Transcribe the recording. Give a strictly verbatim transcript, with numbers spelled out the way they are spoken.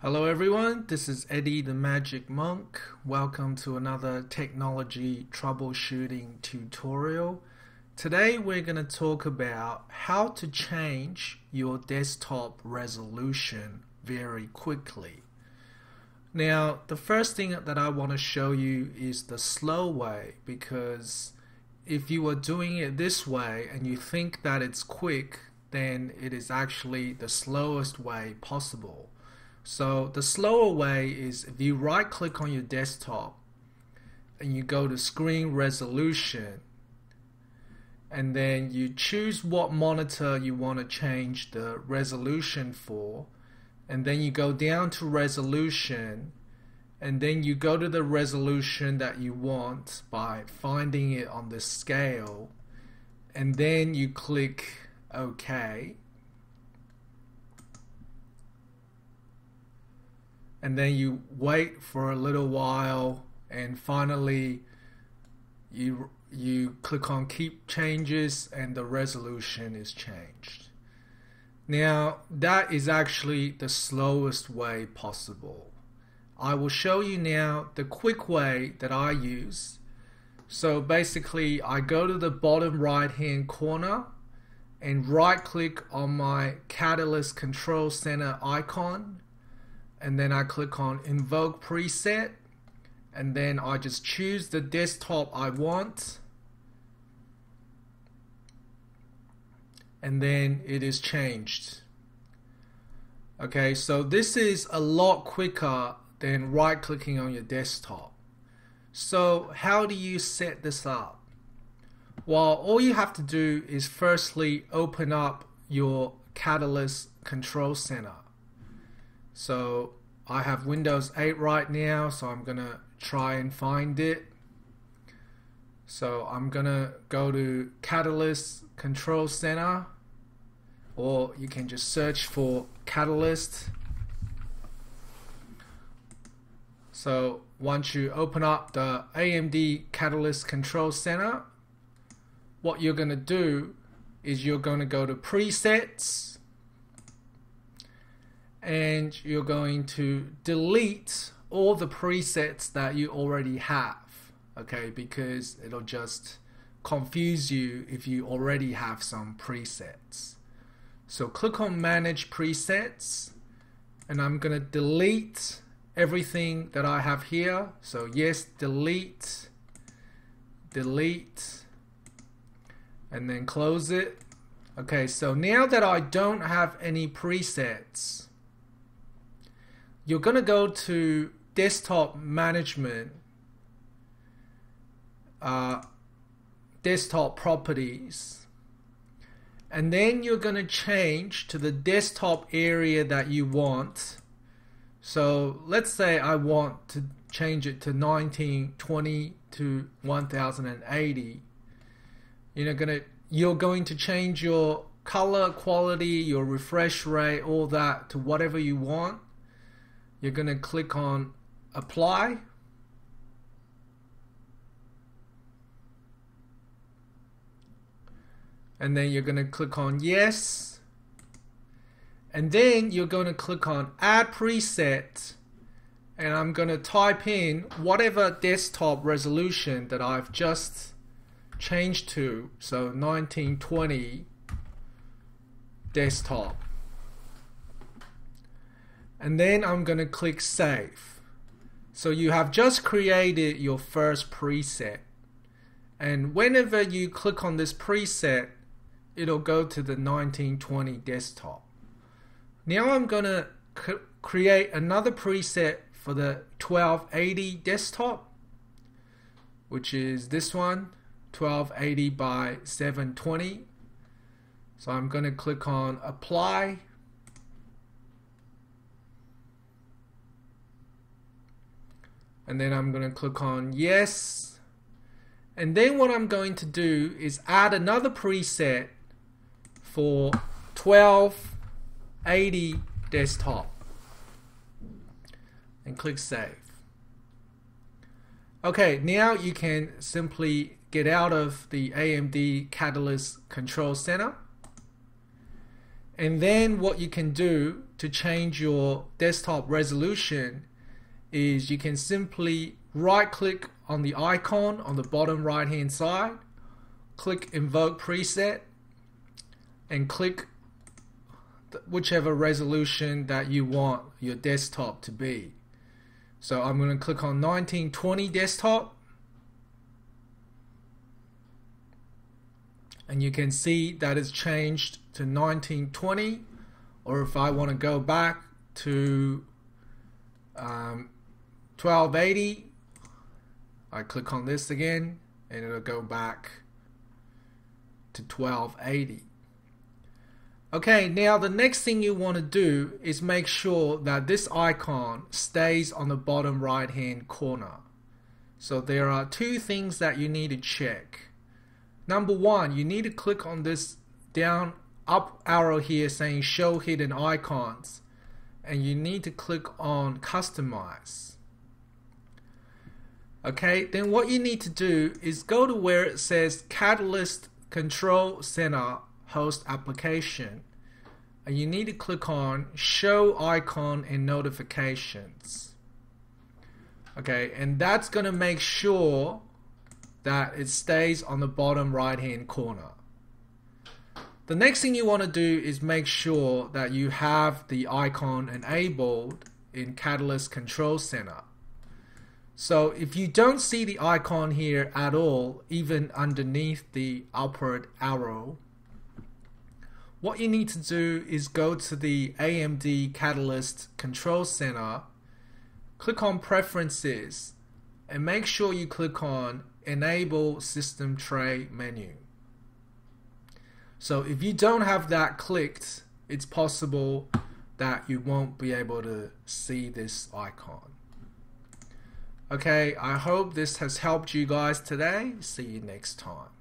Hello everyone, this is Eddie the Magic Monk. Welcome to another technology troubleshooting tutorial. Today we're going to talk about how to change your desktop resolution very quickly. Now, the first thing that I want to show you is the slow way, because if you are doing it this way and you think that it's quick, then it is actually the slowest way possible. So the slower way is if you right click on your desktop and you go to screen resolution, and then you choose what monitor you want to change the resolution for, and then you go down to resolution, and then you go to the resolution that you want by finding it on the scale, and then you click OK. And then you wait for a little while, and finally you you click on keep changes and the resolution is changed. Now that is actually the slowest way possible. I will show you now the quick way that I use. So basically I go to the bottom right hand corner and right click on my Catalyst Control Center icon, and then I click on invoke preset, and then I just choose the desktop I want, and then it is changed. Okay, so this is a lot quicker than right clicking on your desktop. So how do you set this up? Well, all you have to do is firstly open up your Catalyst Control Center. So I have Windows eight right now, so I'm gonna try and find it. So I'm gonna go to Catalyst Control Center, or you can just search for Catalyst. So once you open up the A M D Catalyst Control Center, what you're gonna do is you're gonna go to presets, and you're going to delete all the presets that you already have, okay, because it'll just confuse you if you already have some presets. So click on manage presets, and I'm gonna delete everything that I have here. So yes, delete, delete, and then close it. Okay, so now that I don't have any presets, you're going to go to desktop management, uh, desktop properties, and then you're going to change to the desktop area that you want. So let's say I want to change it to nineteen twenty to one thousand eighty. You're going to you're going to change your color quality, your refresh rate, all that to whatever you want. You're going to click on apply, and then you're going to click on yes, and then you're going to click on add preset, and I'm going to type in whatever desktop resolution that I've just changed to, so nineteen twenty desktop. And then I'm going to click save. So you have just created your first preset, and whenever you click on this preset, it'll go to the nineteen twenty desktop. Now I'm going to create another preset for the twelve eighty desktop, which is this one, twelve eighty by seven twenty. So I'm going to click on apply, and then I'm going to click on yes, and then what I'm going to do is add another preset for twelve eighty desktop and click save. Okay, now you can simply get out of the A M D Catalyst Control Center, And then what you can do to change your desktop resolution is you can simply right click on the icon on the bottom right hand side, click invoke preset, and click whichever resolution that you want your desktop to be. So I'm going to click on nineteen twenty desktop, and you can see that it's changed to nineteen twenty. Or if I want to go back to um, twelve eighty, I click on this again and it'll go back to twelve eighty. Okay, now the next thing you want to do is make sure that this icon stays on the bottom right hand corner. So there are two things that you need to check. Number one, you need to click on this down up arrow here saying show hidden icons, and you need to click on customize. Okay, then what you need to do is go to where it says Catalyst Control Center Host Application, and you need to click on show icon and notifications. Okay, and that's going to make sure that it stays on the bottom right hand corner. The next thing you want to do is make sure that you have the icon enabled in Catalyst Control Center. So if you don't see the icon here at all, even underneath the upward arrow, what you need to do is go to the A M D Catalyst Control Center, click on Preferences, and make sure you click on Enable System Tray menu. So if you don't have that clicked, it's possible that you won't be able to see this icon. Okay, I hope this has helped you guys today. See you next time.